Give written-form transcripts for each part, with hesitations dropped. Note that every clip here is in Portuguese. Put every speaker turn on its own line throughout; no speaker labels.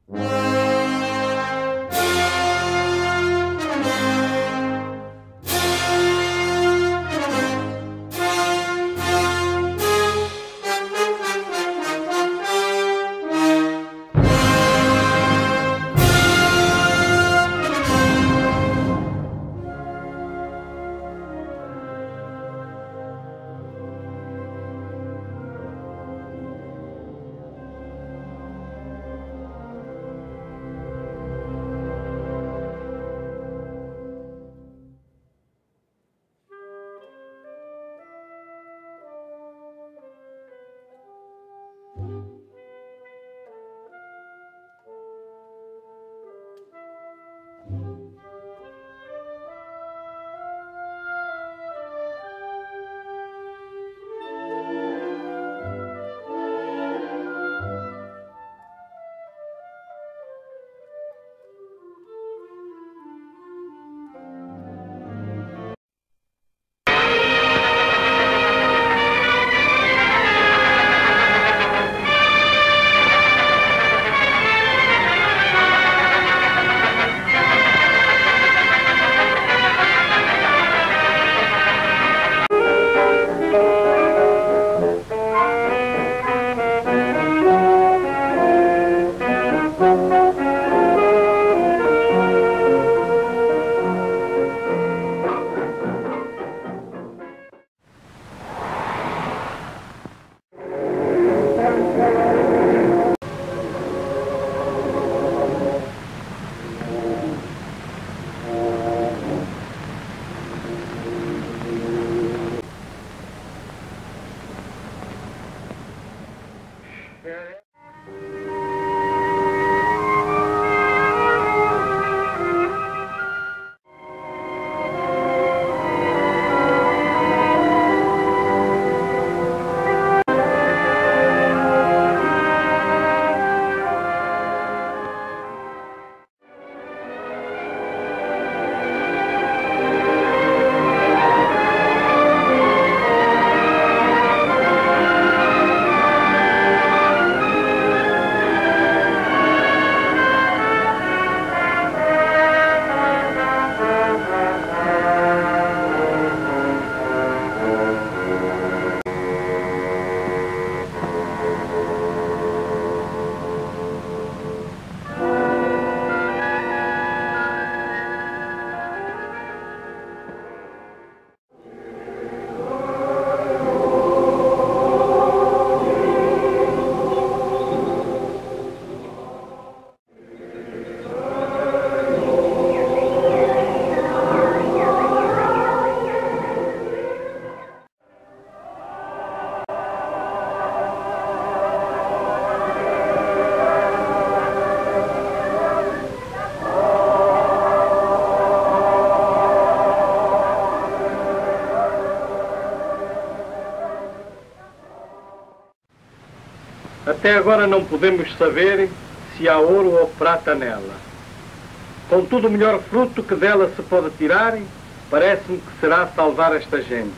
Até agora não podemos saber se há ouro ou prata nela. Contudo, o melhor fruto que dela se pode tirar, parece-me que será salvar esta gente.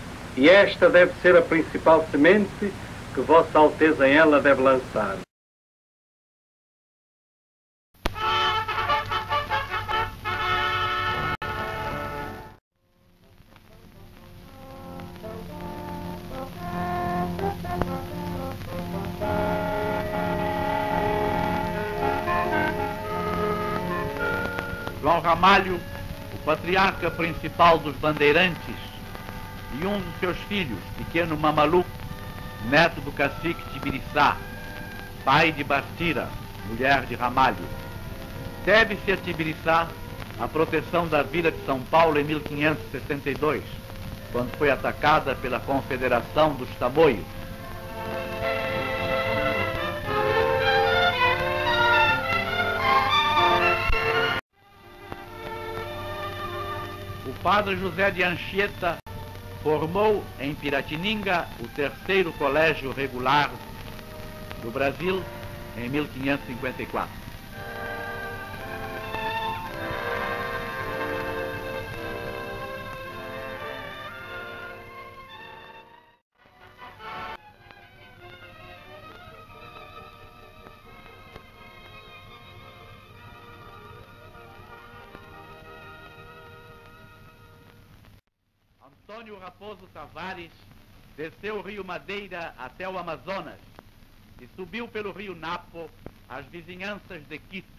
E esta deve ser a principal semente que Vossa Alteza em ela deve lançar.
João Ramalho, o patriarca principal dos bandeirantes, e um dos seus filhos, pequeno Mamaluco, neto do cacique Tibiriçá, pai de Bastira, mulher de Ramalho. Deve-se a Tibiriçá a proteção da vila de São Paulo em 1562, quando foi atacada pela Confederação dos Tamoios. O padre José de Anchieta formou em Piratininga o terceiro colégio regular do Brasil em 1554. Antônio Raposo Tavares desceu o rio Madeira até o Amazonas e subiu pelo rio Napo às vizinhanças de Quito.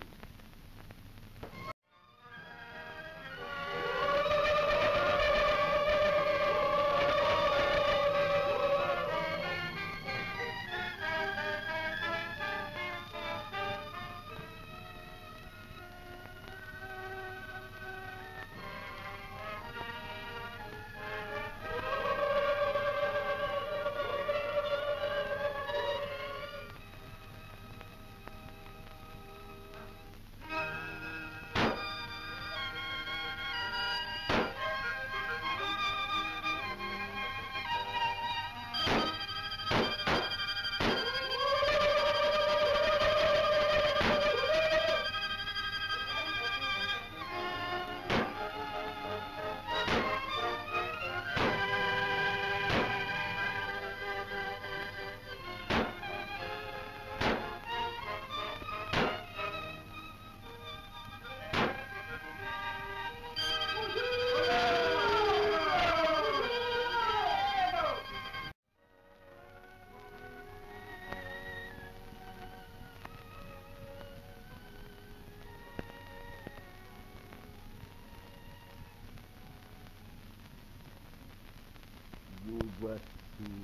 Iuguaçu,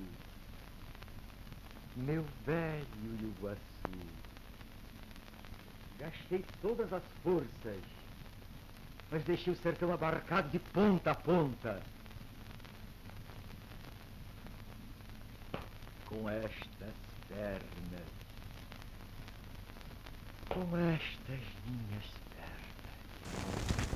meu velho Iuguaçu, gastei todas as forças, mas deixei o sertão abarcado de ponta a ponta. Com estas pernas, com estas minhas pernas.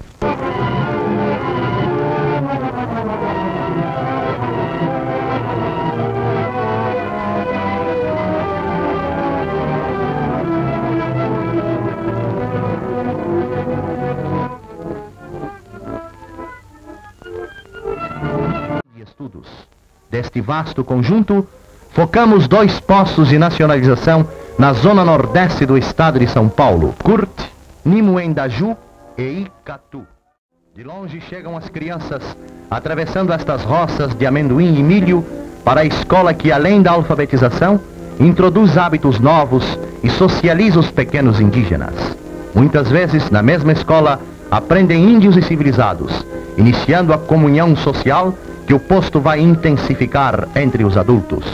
Estudos. Deste vasto conjunto, focamos 2 postos de nacionalização na zona nordeste do estado de São Paulo, Curte, Nimoendaju e Icatu. De longe chegam as crianças, atravessando estas roças de amendoim e milho, para a escola que, além da alfabetização, introduz hábitos novos e socializa os pequenos indígenas. Muitas vezes, na mesma escola, aprendem índios e civilizados, iniciando a comunhão social que o posto vai intensificar entre os adultos.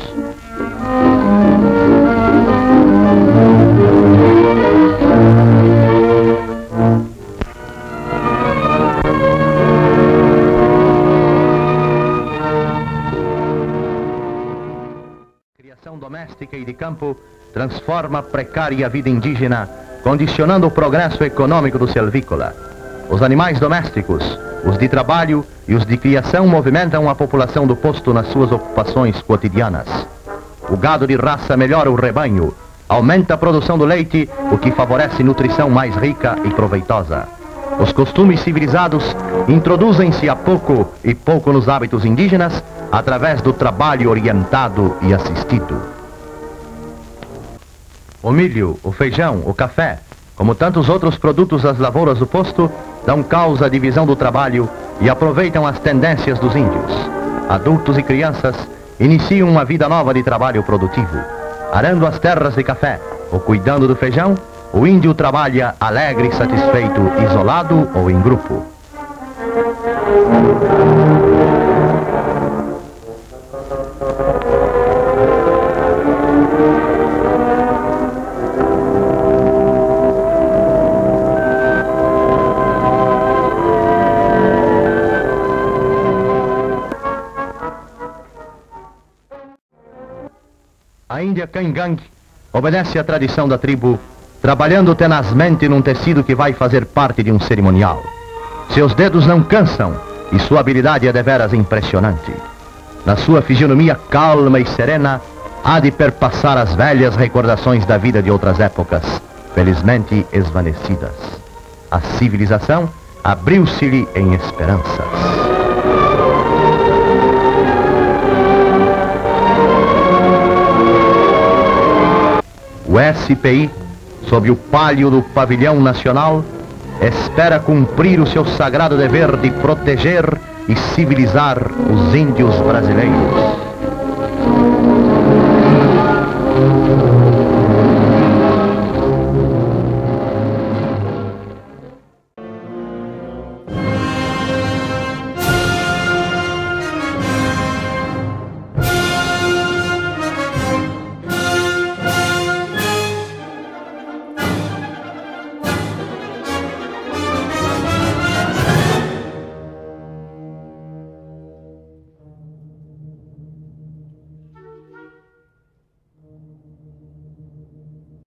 A criação doméstica e de campo transforma a precária vida indígena, condicionando o progresso econômico do selvícola. Os animais domésticos, os de trabalho e os de criação movimentam a população do posto nas suas ocupações cotidianas. O gado de raça melhora o rebanho, aumenta a produção do leite, o que favorece nutrição mais rica e proveitosa. Os costumes civilizados introduzem-se a pouco e pouco nos hábitos indígenas, através do trabalho orientado e assistido. O milho, o feijão, o café, como tantos outros produtos das lavouras do posto, dão causa à divisão do trabalho e aproveitam as tendências dos índios. Adultos e crianças iniciam uma vida nova de trabalho produtivo. Arando as terras de café ou cuidando do feijão, o índio trabalha alegre e satisfeito, isolado ou em grupo. A Índia Cangang obedece à tradição da tribo, trabalhando tenazmente num tecido que vai fazer parte de um cerimonial. Seus dedos não cansam e sua habilidade é deveras impressionante. Na sua fisionomia calma e serena, há de perpassar as velhas recordações da vida de outras épocas, felizmente esvanecidas. A civilização abriu-se-lhe em esperanças. O SPI, sob o pálio do pavilhão nacional, espera cumprir o seu sagrado dever de proteger, e civilizar os índios brasileiros.